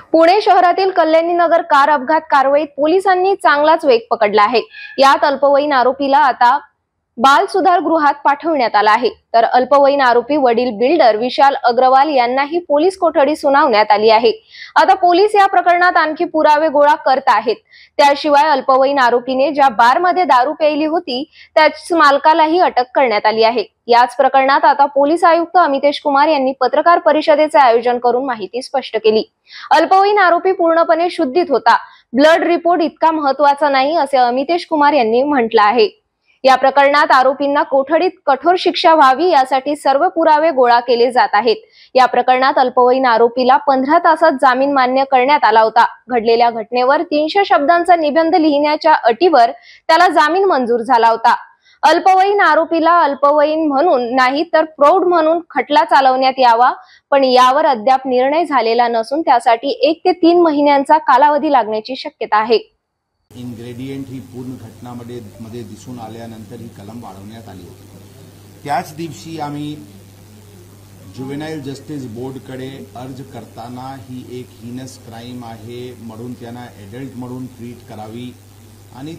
पुणे शहरातील कल्याणीनगर कार अपघात कारवाईत पोलिसांनी चांगलाच वेग पकडला आहे। यात अल्पवयीन आरोपीला आता बाल सुधार गृहात पाठवण्यात आला आहे, तर अल्पवयीन आरोपी वडील बिल्डर विशाल अग्रवाल यांनाही पोलीस कोठडी सुनावण्यात आली आहे। आता पोलीस या प्रकरणात आणखी पुरावे गोळा करत आहेत। त्याशिवाय अल्पवयीन आरोपीने ज्या बारमध्ये दारू प्यायली होती त्याच मालकालाही अटक करण्यात आली आहे। याच प्रकरणात आता पोलीस आयुक्त अमितेश कुमार यांनी पत्रकार परिषदेचे आयोजन करून माहिती स्पष्ट केली। अल्पवयीन आरोपी पूर्णपणे शुद्धीत होता, ब्लड रिपोर्ट इतका महत्त्वाचा नाही असे अमितेश कुमार यांनी म्हटले आहे। या प्रकरणात आरोपींना कोठडीत कठोर शिक्षा व्हावी यासाठी सर्व पुरावे गोळा केले जात आहेत। या प्रकरणात अल्पवयीन आरोपीला 15 तासात जामीन मान्य करण्यात आला होता। घडलेल्या घटनेवर 300 शब्दांचा निबंध लिहिण्याच्या अटीवर त्याला जामीन मंजूर झाला होता। अल्पवयीन आरोपीला अल्पवयीन म्हणून नाही तर प्रौढ म्हणून खटला चालवण्यात यावा, पण यावर अद्याप निर्णय झालेला नसून त्यासाठी 1 ते 3 महिन्यांचा कालावधी लागण्याची शक्यता आहे। इन्ग्रेडियंट ही पूर्ण घटनामध्ये दिसून आल्यानंतर ही कलम वाढवण्यात आली होती। त्याच दिवशी आम्ही ज्युव्हेनाइल जस्टिस बोर्डकडे अर्ज करताना ही एक हिनस क्राइम आहे म्हणून त्यांना एडल्ट म्हणून ट्रीट करावी आणि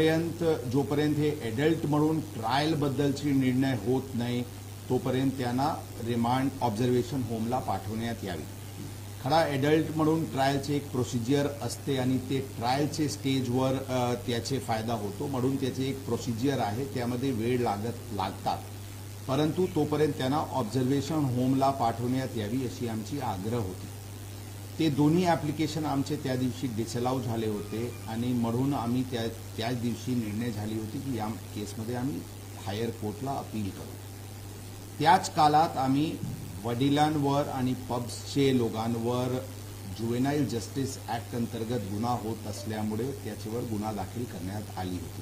जोपर्यंत हे एडल्ट म्हणून ट्रायल बद्दलची निर्णय होत नाही तोपर्यंत त्यांना रिमांड ऑब्झर्वेशन होमला पाठवण्यात यावी। खरा एडल्ट म्हणून ट्रायलचे एक प्रोसिजर असते आणि ते ट्रायलचे स्टेजवर त्याचे फायदा होतो म्हणून त्याचे एक प्रोसिजर आहे, त्यामध्ये वेळ लागतात, परंतु तोपर्यंत त्यांना ऑब्झर्वेशन होमला पाठवण्यात यावी अशी आमची आग्रह होती। ते दोन्ही ॲप्लिकेशन आमचे त्या दिवशी डिसअलाउ झाले होते आणि म्हणून आम्ही त्याच दिवशी निर्णय झाली होती की या केसमध्ये आम्ही हायर कोर्टला अपील करू। त्याच काळात आम्ही वडिलांवर आणि पब्सचे लोकांवर ज्युव्हेनाइल जस्टिस ऍक्ट अंतर्गत गुन्हा होत असल्यामुळे त्याच्यावर गुन्हा दाखल करण्यात आली होती।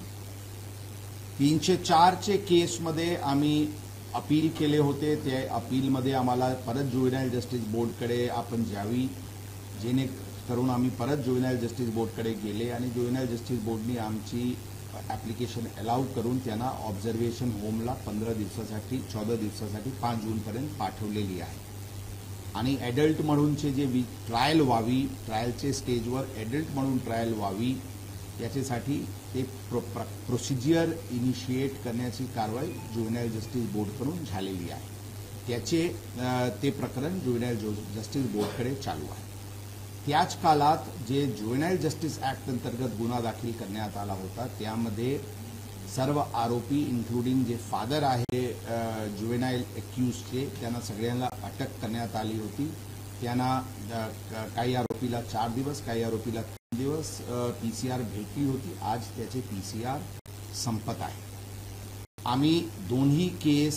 304 चे केसमध्ये आम्ही अपील केले होते। त्या अपीलमध्ये आम्हाला परत ज्युव्हेनाइल जस्टिस बोर्डकडे आपण जावी, जेणेकरून आम्ही परत ज्युव्हेनाइल जस्टिस बोर्डकडे गेले आणि ज्युव्हेनाइल जस्टिस बोर्डने आमची ॲप्लिकेशन अलाउ करून त्यांना ऑब्झर्वेशन होमला 14 दिवसासाठी 5 जूनपर्यंत पाठवलेली आहे। आणि एडल्ट म्हणूनचे जे ट्रायल व्हावी, ट्रायलचे स्टेजवर एडल्ट म्हणून ट्रायल व्हावी याच्यासाठी ते प्रोसिजर इनिशिएट करण्याची कारवाई ज्युव्हेनाइल जस्टिस बोर्डकडून झालेली आहे। ते प्रकरण ज्युव्हेनाइल जस्टिस बोर्डकडे चालू आहे। त्याच काळात जे ज्युव्हेनाइल जस्टिस ऍक्ट अंतर्गत गुन्हा दाखल करण्यात आला होता त्यामध्ये सर्व आरोपी इन्क्लुडिंग जे फादर आहे ज्युव्हेनाइल एक्यूजचे त्यांना सगळ्यांना अटक करण्यात आली होती। त्यांना काही आरोपीला 4 दिवस, काही आरोपीला 3 दिवस पीसीआर भेटली होती। आज त्याचे पीसीआर संपत आहे। आम्ही दोन्ही केस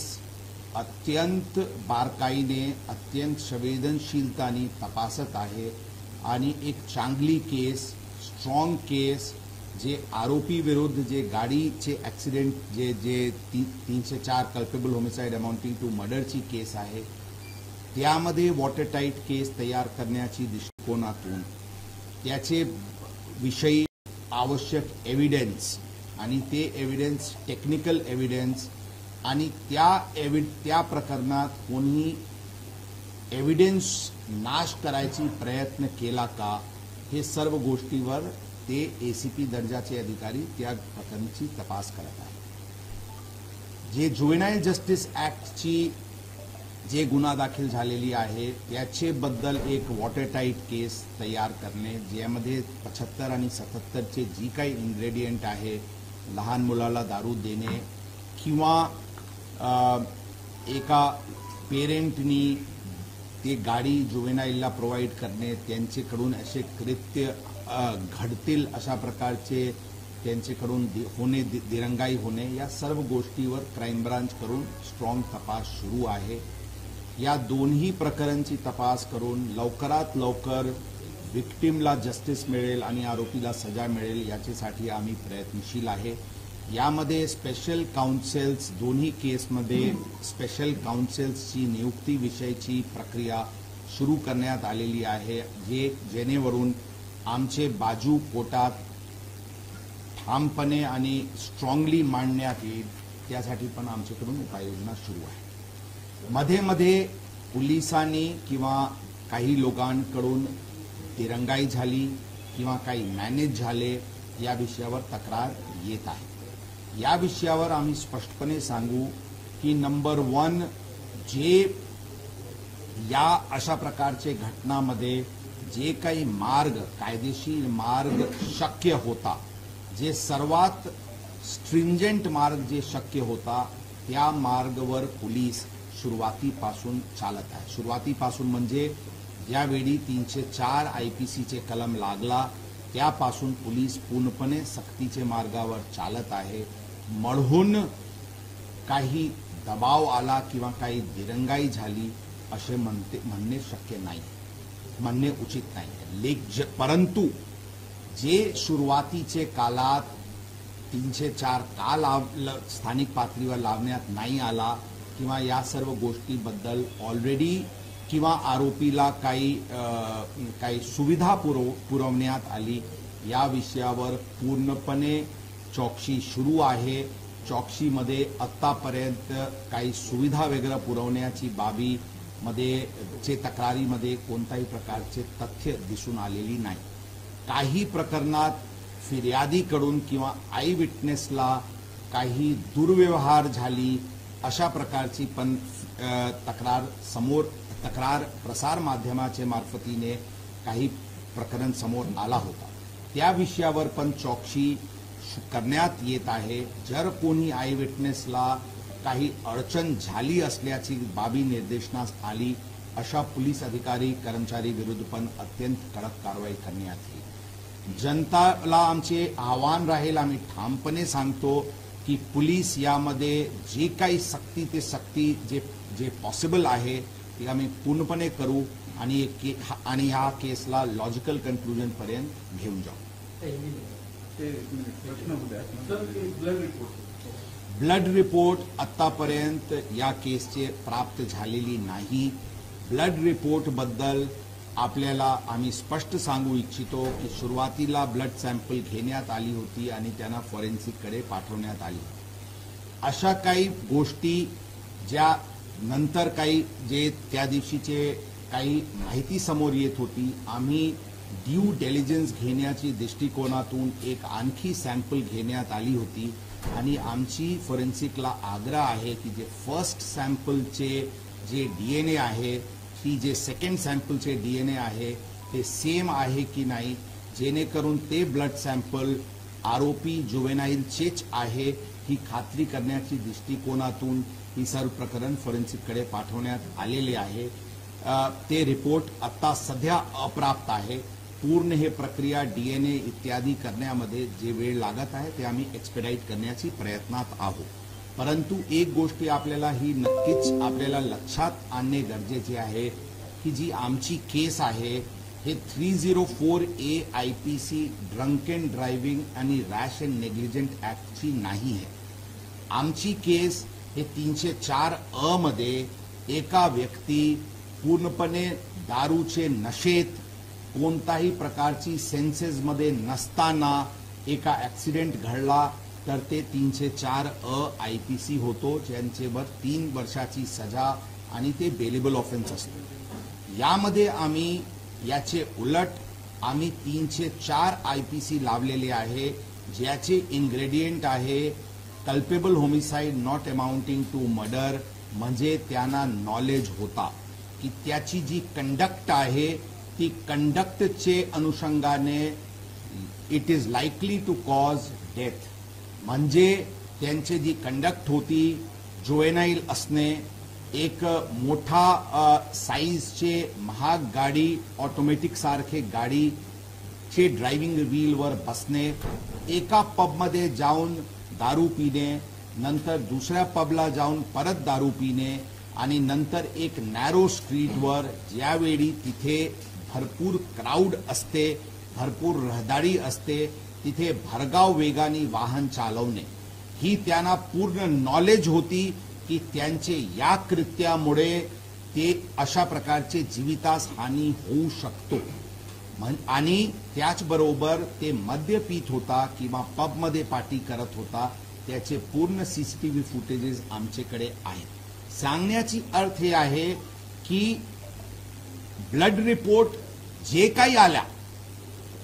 अत्यंत बारकाईने, अत्यंत संवेदनशीलताने तपासत आहे आणि एक चांगली केस, स्ट्रॉंग केस, जे आरोपी विरुद्ध जे गाडीचे ॲक्सिडेंट जे 304 कल्पेबल होमिसाइड अमाउंटिंग टू मर्डरची केस आहे त्यामध्ये वॉटरटाईट केस तयार करण्याची दृष्टिकोनातून त्याचे विषयी आवश्यक एव्हिडन्स आणि ते एव्हिडन्स टेक्निकल एव्हिडन्स आणि त्या प्रकरणात कोणी एव्हिडन्स नाश करायची प्रयत्न केला का हे सर्व गोष्टीवर ते एसीपी दर्जाचे अधिकारी त्या प्रकरणाची तपास करत आहेत। जे ज्युव्हेनाइल जस्टिस ऍक्टची जे गुन्हा दाखल झालेली आहे त्याचे बद्दल एक वॉटरटाईट केस तयार करणे, ज्यामध्ये 75 आणि 77चे जी काही इन्ग्रेडियंट आहे, लहान मुलाला दारू देणे किंवा एका पेरेंटनी ते गाडी ज्युव्हेनाइलला प्रोव्हाइड करणे, त्यांच्याकडून असे कृत्य घडतील अशा प्रकारचे त्यांच्याकडून दिरंगाई होणे, या सर्व गोष्टीवर क्राईम ब्रांच करून स्ट्रॉंग तपास सुरू आहे। या दोन्ही प्रकरणांची तपास करून लवकरात लवकर विक्टिमला जस्टिस मिळेल आणि आरोपीला सजा मिळेल याच्यासाठी आम्ही प्रयत्नशील आहे। यामध्ये स्पेशल काउन्सिल्स, दोन्ही केसमध्ये स्पेशल काउन्सिल्सची नियुक्ती विषयीची प्रक्रिया सुरू करण्यात आलेली आहे, जेणेकरून आमचे बाजू कोर्टात ठामपणे आणि स्ट्रॉंगली मांडण्यात येईल, त्यासाठी पण आमच्याकडून उपाययोजना सुरू आहे। मध्ये मध्ये पोलिसांनी किंवा काही लोकांकडून दिरंगाई झाली किंवा काही मॅनेज झाले या विषयावर तक्रार येत आहे. या विषयावर आम्ही स्पष्टपणे सांगू की नंबर 1 जे या अशा प्रकारचे घटनांमध्ये जे काही मार्ग कायदेशीर मार्ग शक्य होता, जे सर्वात स्ट्रिंजेंट मार्ग जे शक्य होता त्या मार्गावर पोलीस सुरुवातीपासून चालत आहे. सुरुवातीपासून म्हणजे ज्यावेळी 304 IPCचे कलम लागला त्यापासून पोलीस पूर्णपणे सक्तीचे मार्गावर चालत आहे. मढून काही दबाव आला किंवा काही दिरंगाई झाली असे म्हणणे शक्य नाही, म्हणणे उचित नाही. परंतु जे सुरुवातीचे काळात 304 का स्थानिक पातळीवर लावण्यात नाही आला किंवा या सर्व गोष्टीबद्दल ऑलरेडी किंवा आरोपीला काही सुविधा पुरवण्यात आली या विषयावर पूर्णपणे चौकशी सुरू आहे. चौकशीमध्ये आतापर्यंत काही सुविधा वगैरे पुरवण्याची बाबीमध्ये तक्रारीमध्ये कोणत्याही प्रकारचे तथ्य दिसून आलेली नाही. काही प्रकरणात फिर्यादीकडून किंवा आय विटनेसला काही दुर्व्यवहार झाली अशा प्रकारची पण तक्रार प्रसार माध्यमाच्या मार्फतीने काही प्रकरण समोर आला होता. त्या विषयावर पण चौकशी करण्यात येत आहे. जर कोणी आय विटनेसला काही अडचण झाली असल्याची बाबी निर्देशनास आली अशा पोलीस अधिकारी कर्मचारी विरुद्ध पण अत्यंत कडक कारवाई करण्यात येईल. जनताला आमचे आव्हान राहील, आम्ही ठामपणे सांगतो की पोलीस यामध्ये जे काही सक्ती जे पॉसिबल आहे ते आम्ही पूर्णपणे करू आणि ह्या केसला लॉजिकल कन्क्लुजन पर्यंत घेऊन जाऊ. ब्लड रिपोर्ट आतापर्यंत या केसचे प्राप्त झालेली नाही. ब्लड रिपोर्ट बद्दल आपल्याला आम्ही स्पष्ट सांगू इच्छितो की सुरुवातीला ब्लड सॅम्पल घेण्यात आली होती आणि त्यांना फॉरेन्सिककडे पाठवण्यात आली. अशा काही गोष्टी ज्या नंतर काही जे त्या दिवशीचे काही माहिती समोर येत होती, आम्ही ड्यू डिलिजन्स घेण्याची दृष्टिकोनातून एक आणखी सॅम्पल घेण्यात आली होती आणि आमची फॉरेन्सिकला आग्रह आहे की जे फर्स्ट सॅम्पलचे जे DNA आहे ती जे सेकंड सॅम्पलचे DNA आहे ते सेम आहे की नाही, जेणेकरून ते ब्लड सॅम्पल आरोपी जुवेनाईलचेच आहे ही खात्री करण्याची दृष्टिकोनातून ही सर्व प्रकरण फॉरेन्सिककडे पाठवण्यात आलेले आहे. ते रिपोर्ट आता सध्या अप्राप्त आहे. पूर्ण हे प्रक्रिया DNA इत्यादी करण्यामध्ये जे वेळ लागत आहे ते आम्ही एक्सपेडाइट करण्याची प्रयत्नात आहोत. परंतु एक गोष्ट आपल्याला ही नक्कीच आपल्याला लक्षात आणणे गरजेचे आहे की जी आमची केस आहे हे 304A IPC drunk and driving आणि रॅश अँड नेग्लिजंट ऍक्टची नाही आहे. आमची केस हे 304A मध्ये एका व्यक्ती पूर्णपणे दारूचे नशेत कोणत्याही प्रकारची सेन्सेसमध्ये नसताना एका ऍक्सिडेंट घडला तर ते 304A IPC होतो, ज्यांच्यावर 3 वर्षाची सजा आणि ते बेलेबल ऑफेन्स असतो. यामध्ये आम्ही याचे उलट आम्ही 304 IPC लावलेले आहे ज्याचे इन्ग्रेडियंट आहे culpable homicide not amounting to murder, म्हणजे त्यांना नॉलेज होता की त्याची जी कंडक्ट आहे ती कंडक्टचे अनुषंगाने it is likely to cause death, म्हणजे त्यांची जी कंडक्ट होती जुवेनाईल असणे, एक मोठा साईजचे महाग गाडी ऑटोमॅटिक सारखे गाडीचे ड्रायव्हिंग व्हीलवर बसणे, एका पबमध्ये जाऊन दारू पिणे, नंतर दुसऱ्या पबला जाऊन परत दारू पिणे आणि नंतर एक नॅरो स्ट्रीटवर ज्यावेळी तिथे भरपूर क्राऊड असते, भरपूर रहदारी असते, तिथे भरधाव वेगाने वाहन चालवणे ही त्यांना पूर्ण नॉलेज होती की त्यांचे या कृत्यामुळे ते अशा प्रकारचे जीवितास हानी होऊ शकतो. आणि त्याचबरोबर ते मद्य पीत होता किंवा पबमध्ये पार्टी करत होता, त्याचे पूर्ण CCTV फुटेजेस आमच्याकडे आहेत. सांगण्याची अर्थ हे आहे की ब्लड रिपोर्ट जे काही आल्या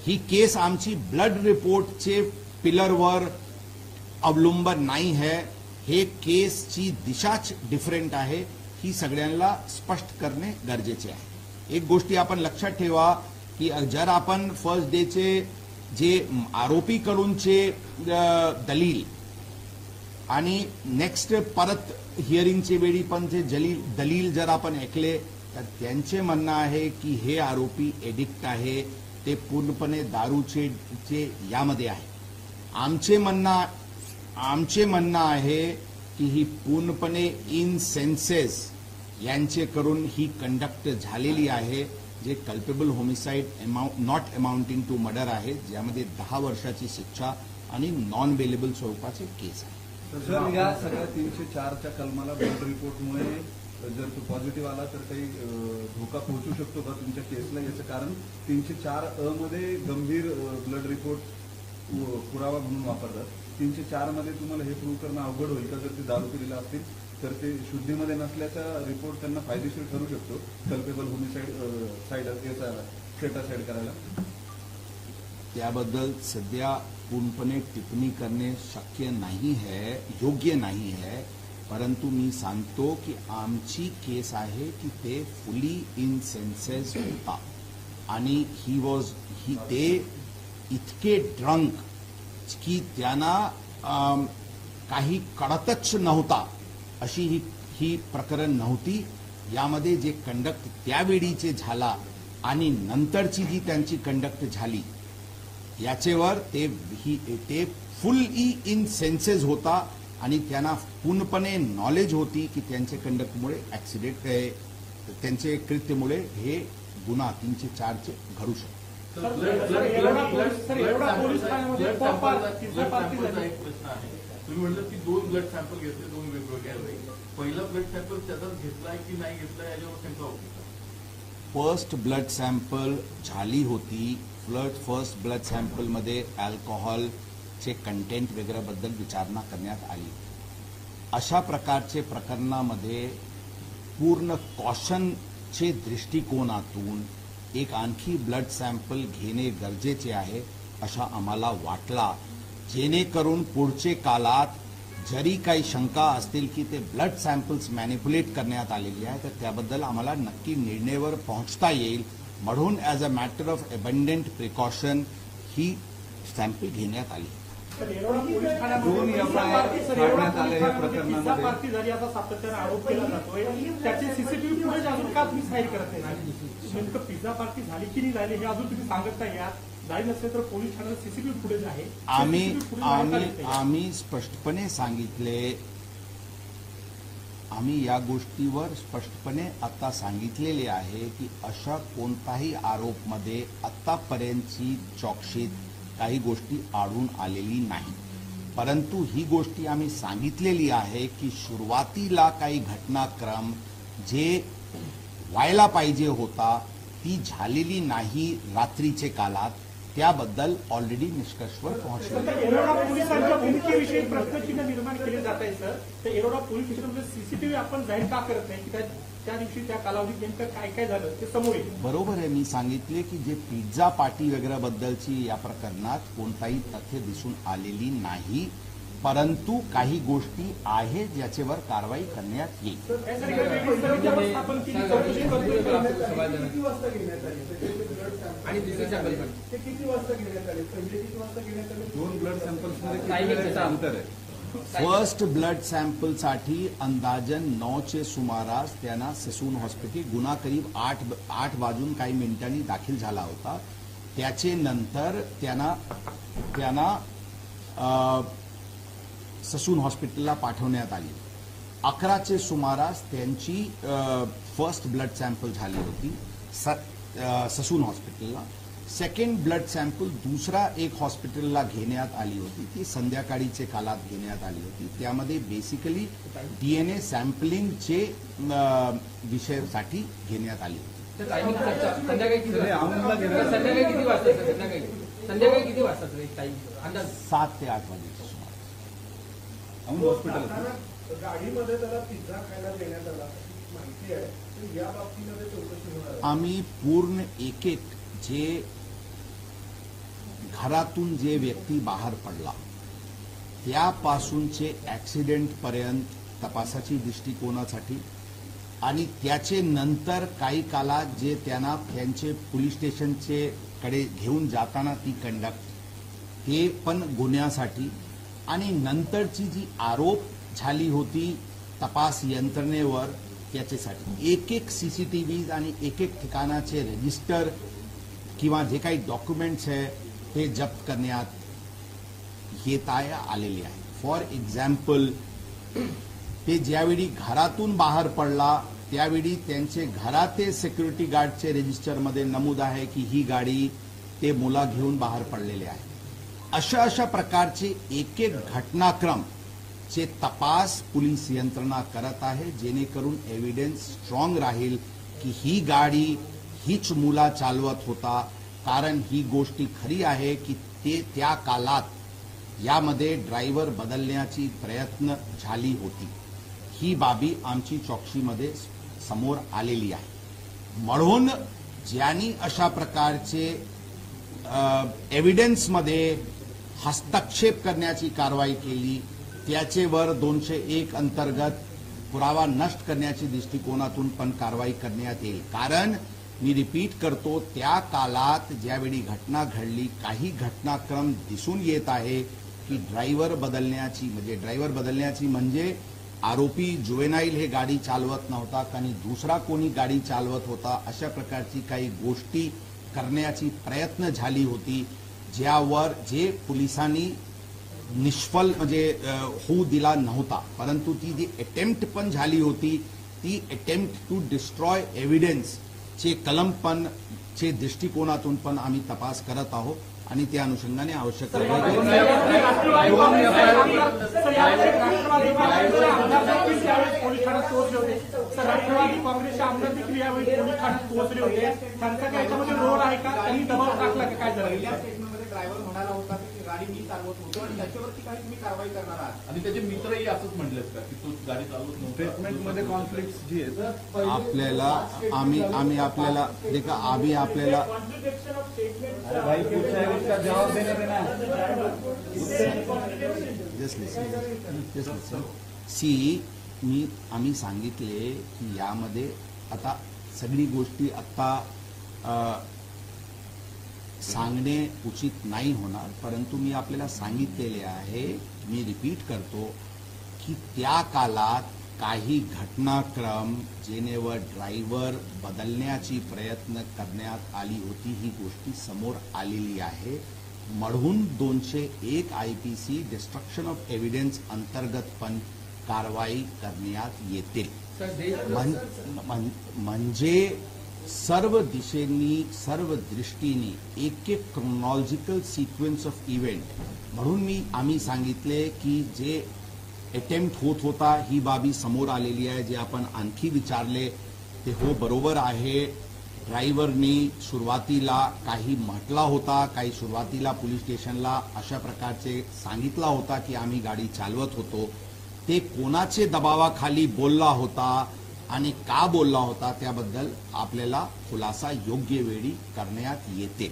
ही केस आमची ब्लड रिपोर्टचे पिलरवर अवलंबून नाही आहे. हे केसची दिशाच डिफरंट आहे, ही सगळ्यांना स्पष्ट करणे गरजेचे आहे. एक गोष्टी आपण लक्षात ठेवा की जर आपण फर्स्ट डेचे जे आरोपीकडूनचे दलील आणि नेक्स्ट परत हिअरिंगचे वेळी पण जे दलील जर आपण ऐकले तर त्यांचे म्हणणं आहे की हे आरोपी एडिक्ट आहे, ते पूर्णपणे दारूचे यामध्ये आहे. आमचे म्हणणं आहे की ही पूर्णपणे इन सेन्सेस यांचे करून ही कंडक्ट झालेली आहे, जे culpable homicide not amounting to murder आहे, ज्यामध्ये 10 वर्षाची शिक्षा आणि नॉन बेलेबल स्वरूपाचे केस आहे. सर, या सगळ्या 304च्या कलमाला ब्लड रिपोर्टमुळे जर तो पॉझिटिव्ह आला तर काही धोका पोहोचू शकतो का तुमच्या केसला? याचं कारण 304 मध्ये गंभीर ब्लड रिपोर्ट पुरावा म्हणून वापरतात. 304 मध्ये तुम्हाला हे प्रूव्ह करणं अवघड होईल का? जर ते दारू पिलेला असतील तर ते शुद्धीमध्ये नसल्याचा रिपोर्ट त्यांना फायदेशीर ठरू शकतो कल्पेबल होमिसाइड सेटासाइड करायला. त्याबद्दल सध्या पूर्णपणे टिप्पणी करणे शक्य नाही है, योग्य नाही है. परंतु मी सांगतो की आमची केस आहे की ते फुली इन सेन्सेस होता आणि ते इतके ड्रंक की त्यांना काही कळतच नव्हता अशी ही प्रकरण नव्हती. यामध्ये जे कंडक्ट त्यावेळीचे झाला आणि नंतरची जी त्यांची कंडक्ट झाली याचेवर ते फुली इन सेन्सेस होता आणि त्यांना पूर्णपणे नॉलेज होती की त्यांच्या कंडक्टमुळे ऍक्सिडेंट त्यांचे कृत्यामुळे हे गुन्हा 304चे घडू शकतो. तुम्ही म्हटलं की 2 ब्लड सॅम्पल घेतले, 2 वेगवेगळ्या वेळी. पहिला ब्लड सॅम्पल त्याचाच घेतलाय की नाही घेतलाय याच्यावर शंका होती. फर्स्ट ब्लड सॅम्पल झाली होती. फर्स्ट ब्लड सॅम्पलमध्ये अल्कोहोलचे कंटेंट वगैरेबद्दल विचारणा करण्यात आली. अशा प्रकारचे प्रकरणामध्ये पूर्ण कॉशनचे दृष्टिकोनातून एक आणखी ब्लड सॅम्पल घेणे गरजेचे आहे असा आम्हाला वाटला, जेणेकरून पुढचे काळात जरी काही शंका असतील की ते ब्लड सॅम्पल्स मॅनिप्युलेट करण्यात आलेली आहे तर त्याबद्दल आम्हाला नक्की निर्णयावर पोहोचता येईल. म्हणून as a matter of abundant precaution ही सॅम्पल घेण्यात आली. 2 काढण्यात आले या प्रकरणामध्ये. झाली असा सातत्याने आरोप केला जातोय. त्याचे सीसीटीव्ही फुटेज अजून का तुम्ही साईड करत नाही? नेमकं पिझ्झा पार्टी झाली की नाही झाली हे अजून तुम्ही सांगत नाही. या झाली नसेल तर पोलीस ठाण्यात सीसीटीव्ही फुटेज आहे. आम्ही स्पष्टपणे सांगितले, आम्ही या गोष्टीवर स्पष्टपणे आता सांगितलेले आहे की अशा कोणताही आरोपमध्ये आतापर्यंतची चौकशीत काही गोष्टी आढळून आलेली नाही. परंतु ही गोष्टी आम्ही सांगितलेली आहे की सुरुवातीला काही घटनाक्रम जे व्हायला पाहिजे होता ती झालेली नाही रात्रीचे काळात, त्याबद्दल ऑलरेडी निष्कर्षवर पोहोचले. एरोडा पोलिसांच्या भूमिकेविषयी प्रश्नचिन्ह निर्माण केले जात आहे सर. तर एरोडा पोलीस स्टेशनमध्ये सीसीटीव्ही आपण जाहीर का करत नाही की त्या दिवशी त्या कालावधीत नेमकं काय काय झालं ते समोर येईल? बरोबर आहे, मी सांगितले की जे पिझ्झा पार्टी वगैरे बद्दलची या प्रकरणात कोणताही तथ्य दिसून आलेली नाही, परंतु काही गोष्टी आहेत ज्याच्यावर कारवाई करण्यात येईल. आणि दुसरी सॅम्पल ते किती वाजता घेण्यात आले? पहिले किती वाजता घेण्यात आले? 2 ब्लड सॅम्पल्समध्ये अंतर आहे. फर्स्ट ब्लड सॅम्पलसाठी अंदाजन 9चे सुमारास त्यांना ससून हॉस्पिटल गुन्हा करीब 8 वाजून काही मिनिटांनी दाखल झाला होता. त्याचे नंतर त्यांना ससून हॉस्पिटलला पाठवण्यात आली. 11चे सुमारास त्यांची फर्स्ट ब्लड सॅम्पल झाली होती ससून हॉस्पिटलला. सेकंड ब्लड सॅम्पल दुसरा एक हॉस्पिटलला घेण्यात आली होती, ती संध्याकाळीचे काळात घेण्यात आली होती. त्यामध्ये बेसिकली डीएनए सॅम्पलिंगचे विषयासाठी घेण्यात आली होती. संध्याकाळी किती वाजता? 7 ते 8 वाजेच्या सुमारास. हॉस्पिटल गाडीमध्ये त्याला पिझ्झा खायला देण्यात आला माहिती आहे, या बाबतीमध्ये चौकशी होणार. आम्ही पूर्ण एक जे घरातून जे व्यक्ती बाहेर पडला त्यापासूनचे ऍक्सिडेंट पर्यंत तपासाची दृष्टिकोनासाठी आणि त्याचे नंतर काही काळात जे त्यांना त्यांचे पोलीस स्टेशनचे कडे घेऊन जाताना ती कंडक्ट ते पण गुन्ह्यासाठी आणि नंतरची जी आरोप झाली होती तपास यंत्रणेवर त्याच्यासाठी एक एक सीसीटीव्ही आणि एक एक ठिकाणाचे रजिस्टर किंवा जे काही डॉक्युमेंट्स आहे ते जप्त करण्यात येत आलेले आहे. फॉर एक्झाम्पल ते ज्यावेळी घरातून बाहेर पडला त्यावेळी त्यांचे घराते सिक्युरिटी गार्डचे रजिस्टरमध्ये नमूद आहे की ही गाडी ते मुला घेऊन बाहेर पडलेले आहे. अशा प्रकारचे एक एक घटनाक्रम चे तपास पोलीस यंत्रणा करत आहे जेणेकरून एव्हिडन्स स्ट्रॉंग राहील की ही गाडी हीच मुला चालवत होता. कारण ही गोष्टी खरी आहे की ते त्या काळात यामध्ये ड्रायव्हर बदलण्याची प्रयत्न झाली होती. ही बाबी आमची चौकशीमध्ये समोर आलेली आहे. म्हणून ज्यांनी अशा प्रकारचे एव्हिडन्समध्ये हस्तक्षेप करण्याची कारवाई केली त्याचेवर 201 अंतर्गत पुरावा नष्ट करण्याच्या दृष्टिकोनातून पण कारवाई करण्यात येईल. कारण मी रिपीट करतो त्या काळात ज्यावेळी घटना घडली काही घटनाक्रम दिसून येत आहे की ड्रायव्हर बदलण्याची म्हणजे आरोपी जुवेनाईल हे गाडी चालवत नव्हता आणि दुसरा कोणी गाडी चालवत होता. अशा प्रकारची काही गोष्टी करण्याची प्रयत्न झाली होती ज्यावर जे पोलिसांनी निष्फल म्हणजे होऊ दिला नव्हता. परंतु ती जी अटेम्प्ट पण झाली होती ती अटेम्प्ट टू डिस्ट्रॉय एव्हिडन्स चे कलम पण चे दृष्टिकोनातून पण आम्ही तपास करत आहोत आणि त्या अनुषंगाने आवश्यक कारवाई राष्ट्रवादी काँग्रेसचे आमदार देखील यावेळी पोलीस ठाण्यात पोहोचले होते. त्यांचा काय याच्यामध्ये रोल आहे का? त्यांनी दबाव टाकला का? काय झालं? या स्टेटमेंटमध्ये ड्रायव्हर म्हणाला होता की गाडी मी चालवत होतो आणि त्याच्यावरती काही तुम्ही कारवाई करणार आहात आणि त्याचे मित्रही असंच म्हटलेत का की तू गाडी चालवत नव्हता. स्टेटमेंटमध्ये कॉन्फ्लिक्ट जी आहे आपल्याला आम्ही आपल्याला देखा आम्ही आपल्याला जवाब देना आम्ही सांगितले की यामध्ये आता सगळी गोष्टी आता सांगणे उचित नाही होणार. परंतु मी आपल्याला सांगितलेले आहे मी रिपीट करतो की त्या काळात काही घटनाक्रम जेनेवर ड्रायव्हर बदलण्याची प्रयत्न करण्यात आली होती ही गोष्टी समोर आलेली आहे. म्हणून 201 IPC डिस्ट्रक्शन ऑफ एव्हिडन्स अंतर्गत पण कारवाई करण्यात येते. म्हणजे सर्व दिशेनी सर्व दृष्टीने एक एक क्रोनॉलॉजिकल सिक्वेन्स ऑफ इव्हेंट म्हणून आम्ही सांगितले की जे अटेम्प्ट होत होता ही बाबी समोर आलेली आहे. जे आपण आणखी विचारले ते हो बरोबर आहे. ड्रायव्हरनी सुरुवातीला काही म्हटला होता काही सुरुवातीला पोलीस स्टेशनला अशा प्रकारचे सांगितला होता की आम्ही गाडी चालवत होतो. ते कोणाचे दबावाखाली बोलला होता आणि का बोलला होता त्याबद्दल आपल्याला खुलासा योग्य वेळी करण्यात येते.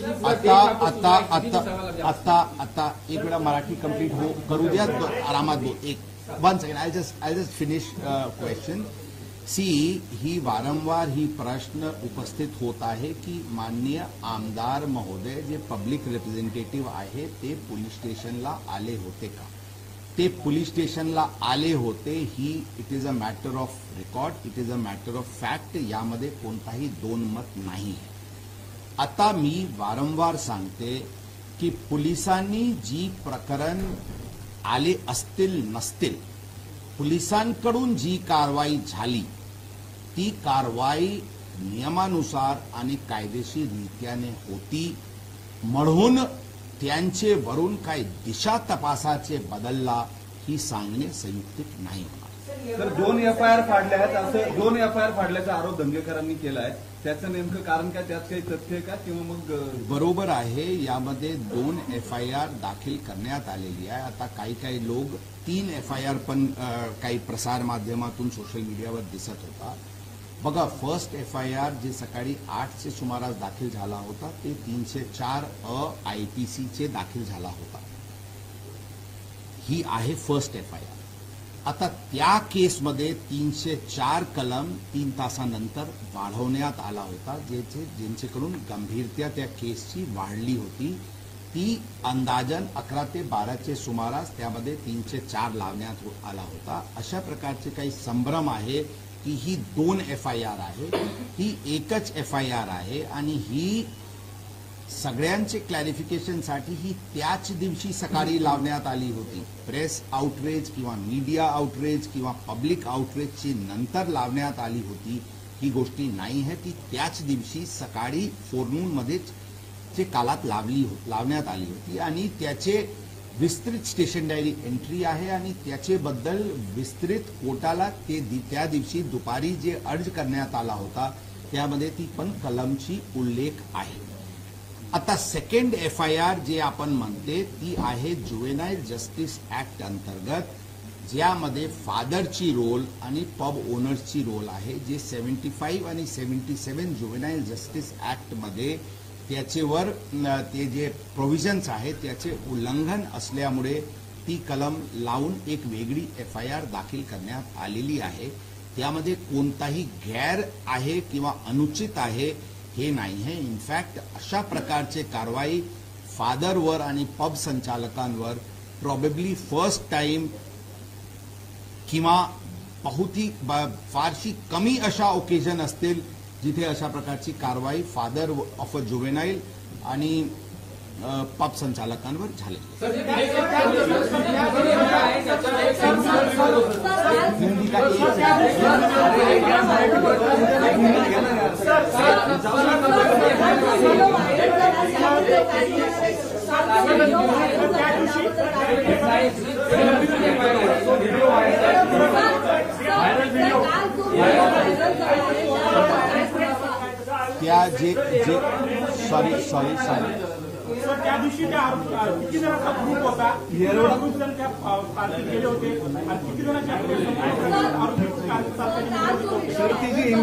आता एक वेळा मराठी कंप्लीट करू द्या आरामात. एक 1 second I just finish question. ही वारंवार ही प्रश्न उपस्थित होत आहे की माननीय आमदार महोदय जे पब्लिक रिप्रेझेंटेटिव्ह आहे ते पोलीस स्टेशनला आले होते का? ते पोलीस स्टेशनला आले होते. It is a matter of record, it is a matter of fact. यामध्ये कोणताही दोन मत नाही. आता मी वारंवार सांगते की पोलिसांनी जी प्रकरण आले असतील नसतील पोलिसांकडून जी कारवाई झाली ती कारवाई नियमानुसार आणि कायदेशीर रीत्याने होती. म्हणून त्यांचे वरून काही दिशा तपासाचे बदलला ही सांगणे संयुक्तिक नाही होणार. तर 2 FIR फाडल्या आहेत असं 2 FIR फाडल्याचा आरोप दंगेकरांनी केला आहे. त्याचं नेमकं कारण काय? त्यात काही तथ्य आहे का किंवा मग बरोबर आहे. यामध्ये 2 FIR दाखल करण्यात आलेली आहे. आता काही लोक 3 FIR पण काही प्रसार माध्यमातून सोशल मीडियावर दिसत होता. बघा, फर्स्ट FIR जे सकाळी 8चे सुमारास दाखल झाला होता ते 304 IPCचे दाखल झाला होता. ही आहे फर्स्ट FIR. आता त्या केसमध्ये 304 कलम 3 तासानंतर वाढवण्यात आला होता, ज्यांच्याकडून गंभीरता त्या केसची वाढली होती. ती अंदाजन 11 ते 12चे सुमारास त्यामध्ये 304 लावण्यात आला होता. अशा प्रकारचे काही संभ्रम आहे की ही 2 FIR आहे, ही एकच FIR आहे आणि ही सगळ्यांचे क्लॅरिफिकेशनसाठी ही त्याच दिवशी सकाळी लावण्यात आली होती. प्रेस आउटरीच किंवा मीडिया आउटरीच किंवा पब्लिक आउटरीचची नंतर लावण्यात आली होती ही गोष्टी नाही आहे. ती त्याच दिवशी सकाळी फोरनूनमध्येच चे कालात लावण्यात आली होती आणि त्याचे विस्तृत स्टेशन डायरी एंट्री आहे आणि त्याचे बद्दल विस्तृत कोर्टाला ते त्या दिवशी दुपारी जे अर्ज करण्यात आला होता त्यामध्ये ती पण कलमची उल्लेख आहे. आता सेकंड FIR जे आपण म्हणते ती आहे जुवेनाईल जस्टिस ऍक्ट अंतर्गत, ज्यामध्ये फादरची रोल आणि पब ओनर्सची रोल आहे. जे 75 आणि 77 जुवेनाईल जस्टिस ऍक्ट मध्ये त्याच्यावर ते जे प्रोव्हिजन्स आहेत त्याचे उल्लंघन असल्यामुळे ती कलम लावून एक वेगळी FIR दाखल करण्यात आलेली आहे. त्यामध्ये कोणताही गैर आहे किंवा अनुचित आहे हे नाही आहे. इनफॅक्ट अशा प्रकारचे कारवाई फादरवर आणि पब संचालकांवर प्रॉबेबली फर्स्ट टाइम किंवा फारशी कमी अशा ओकेजन असतील जिथे अशा प्रकारची कारवाई फादर ऑफ अ जुवेनाईल आणि पब संचालकांवर झाली. त्या जे सॉरी सर, त्या दिवशी त्या किती जणांचा ग्रुप होता, येरवडा ग्रुप जण त्या पार्टीत गेले होते आणि किती जणांच्या सर, ती जी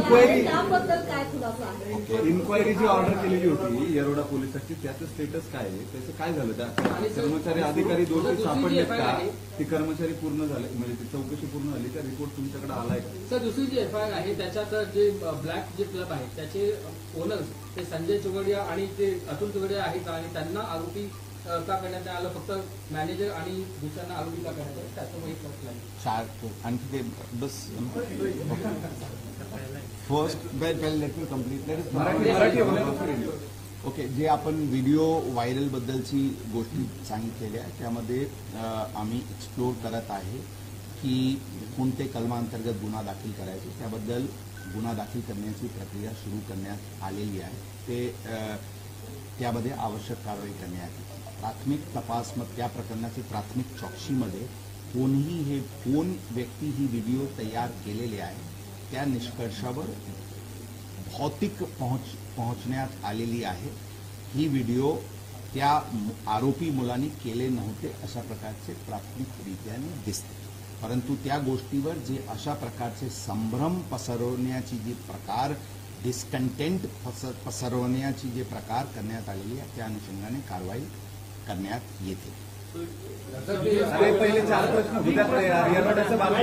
इन्क्वायरी जी ऑर्डर केलेली होती येरवडा पोलिसांची त्याचं स्टेटस काय आहे, त्याचं काय झालं? त्या कर्मचारी अधिकारी दोषी सापडलेत का? ती कर्मचारी पूर्ण झाले म्हणजे ती चौकशी पूर्ण झाली का? रिपोर्ट तुमच्याकडे आलाय का? सर, दुसरी जी FIR आहे त्याच्यात जे ब्लॅक जे क्लब आहे त्याचे ओनर्स ते संजय चोगडिया आणि ते अतुल चोगडिया आहेत आणि त्यांना आरोपी का करण्यात आलं, फक्त मॅनेजर आणि दुसऱ्यांना आरोपी का करण्यात आलं त्याचं एक प्रश्न. आणखी ते बस first let me complete. Okay, जे आपण व्हिडिओ व्हायरल बद्दलची गोष्टी सांगितलेल्या आहे त्यामध्ये आम्ही एक्सप्लोर करत आहे की कोणते कलमांतर्गत गुन्हा दाखल करायचे, त्याबद्दल गुन्हा दाखल करण्याची प्रक्रिया सुरू करण्यात आलेली आहे. ते त्यामध्ये आवश्यक कारवाई करण्यात येते. प्राथमिक तपास मग त्या प्रकरणाची प्राथमिक चौकशीमध्ये कोण व्यक्ती ही व्हिडिओ तयार केलेले आहे त्या निष्कर्षावर भौतिक पोहोचण्यात आलेली आहे. ही व्हिडिओ त्या आरोपी मुलांनी केले नव्हते अशा प्रकारचे प्राथमिकरित्याने दिसते. परंतु त्या गोष्टीवर जे अशा प्रकारचे संभ्रम पसरवण्याची जी प्रकार डिस्कंटेंट पसरवण्याची जे प्रकार करण्यात आलेली आहे त्या अनुषंगाने कारवाई करण्यात येते. अरे पहिले 4 प्रश्न येरवड्याचा बाकी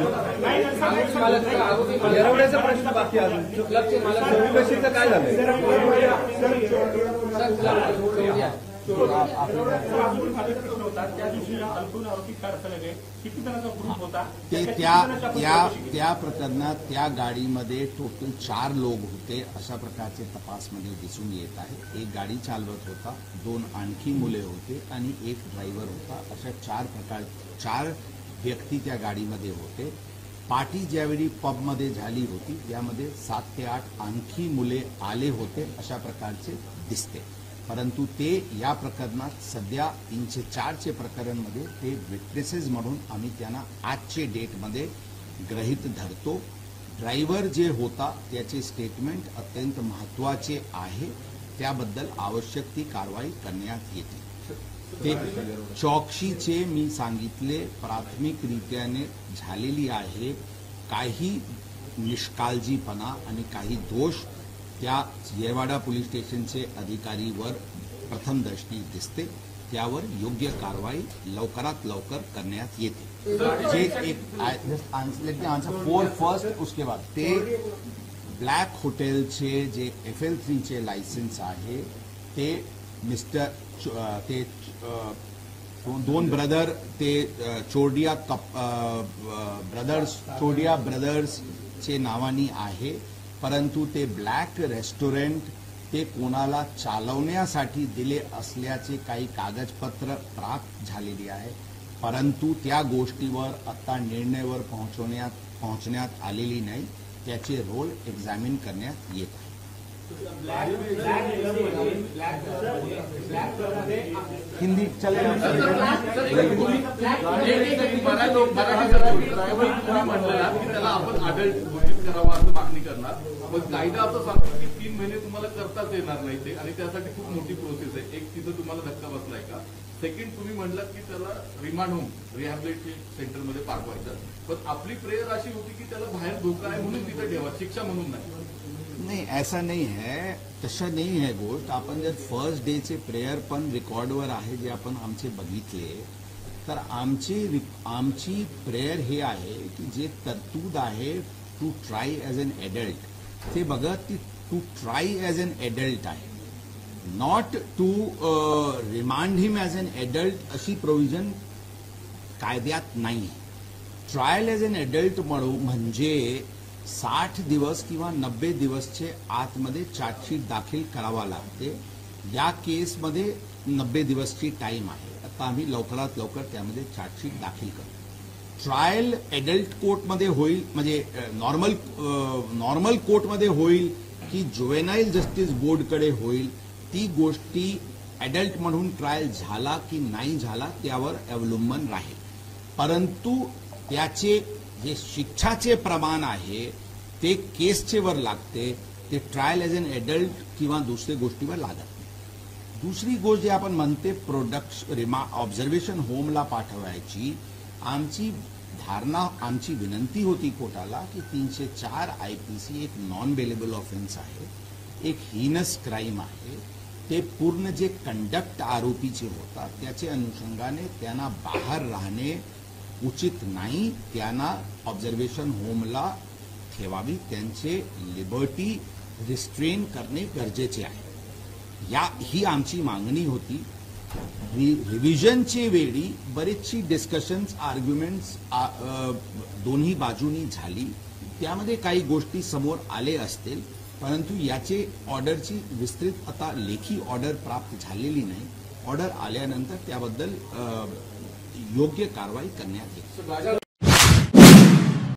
येरवड्याचा प्रश्न बाकी अजून चौकशीचं काय झालं? ते त्या प्रकरणात त्या गाडीमध्ये टोटल 4 लोक होते अशा प्रकारचे तपासमध्ये दिसून येत आहे. एक गाडी चालवत होता, 2 आणखी मुले होते आणि एक ड्रायव्हर होता. अशा 4 व्यक्ती त्या गाडीमध्ये होते. पार्टी ज्यावेळी पबमध्ये झाली होती त्यामध्ये 7 ते 8 आणखी मुले आले होते अशा प्रकारचे दिसते. परंतु ते या प्रकरणात सध्या 304चे प्रकरणमध्ये ते विटनेसेस म्हणून आम्ही त्यांना आजचे डेटमध्ये गृहीत धरतो. ड्रायव्हर जे होता त्याचे स्टेटमेंट अत्यंत महत्त्वाचे आहे, त्याबद्दल आवश्यक ती कारवाई करण्यात येते. ते चौकशीचे मी सांगितले प्राथमिकरित्याने झालेली आहे. काही निष्काळजीपणा आणि काही दोष त्या येरवाडा पोलीस स्टेशनचे अधिकारीवर प्रथमदर्शनी दिसते, त्यावर योग्य कारवाई लवकरात लवकर करण्यात येते. जे एक let me answer four first उसके बाद ते ब्लॅक हॉटेलचे जे FL3 चे लायसन्स आहे ते ते दोन ब्रदर ते चोरडिया ब्रदर्सचे नावानी आहे, परंतु ते ब्लॅक रेस्टॉरंट ते कोणाला चालवण्यासाठी दिले असल्याचे काही कागदपत्र प्राप्त झालेली आहे, परंतु त्या गोष्टीवर आता निर्णयावर पोहोचण्यात आलेली नाही. त्याचे रोल एक्झामिन करण्यात येत आहे. हिंदी चलेगा म्हणलं की त्याला आपण अडल्ट घोषित करावा असं मागणी करणार, पण कायदा असं सांगतो की 3 महिने तुम्हाला करताच येणार नाही ते, आणि त्यासाठी खूप मोठी प्रोसेस आहे. एक तिथं तुम्हाला धक्का बसलाय का? सेकंड, तुम्ही म्हणलात की त्याला रिमांड होम रिहॅबिलिटेशन सेंटरमध्ये पाठवायचं, पण आपली प्रेयर अशी होती की त्याला बाहेर धोका आहे म्हणून तिथे ठेवा, शिक्षा म्हणून नाही. ऐसा नहीं है, तसं नाही है गोष्ट. आपण जर फर्स्ट डेचे प्रेयर पण रेकॉर्डवर आहे जे आपण आमचे बघितले, तर आमची प्रेयर हे आहे की जे तरतूद आहे to try as an adult, ते बघत ती to try as an adult आहे, not to remand him as an adult अशी प्रोव्हिजन कायद्यात नाही. ट्रायल ॲज एन एडल्ट म्हणजे 60 दिवस किंवा 90 दिवसचे आतमध्ये चार्जशीट दाखल करावा लागते. या केसमध्ये 90 दिवसची टाइम आहे. आता आम्ही लवकरात लवकर त्यामध्ये चार्जशीट दाखल करू. ट्रायल एडल्ट कोर्टमध्ये होईल म्हणजे नॉर्मल कोर्टमध्ये होईल की जुवेनाईल जस्टिस बोर्डकडे होईल, ती गोष्टी एडल्ट म्हणून ट्रायल झाला की नाही झाला त्यावर अवलंबून राहील, परंतु त्याचे जे शिक्षाचे प्रमाण आहे ते केसचे वर लागते, ते ट्रायल ॲज एन एडल्ट किंवा दुसऱ्या गोष्टीवर लागत नाही. दुसरी गोष्ट जे आपण म्हणते ऑब्झर्वेशन होमला पाठवायची, आमची धारणा आमची विनंती होती कोर्टाला की 304 IPC एक नॉन बेलेबल ऑफेन्स आहे, एक हिनस क्राईम आहे, ते पूर्ण जे कंडक्ट आरोपीचे होतात त्याचे अनुषंगाने त्यांना बाहेर राहणे उचित नाही, त्यांना ऑब्झर्वेशन होमला ठेवावी, त्यांचे लिबर्टी रिस्ट्रेन करणे गरजेचे आहे. ही आमची मागणी होती. रिव्हिजनचे वेळी बरेचशी डिस्कशन्स आर्ग्युमेंट्स दोन्ही बाजूनी झाली, त्यामध्ये काही गोष्टी समोर आले असतील, परंतु याचे ऑर्डरची विस्तृत आता लेखी ऑर्डर प्राप्त झालेली नाही. ऑर्डर आल्यानंतर त्याबद्दल योग्य कारवाई करण्यात येईल.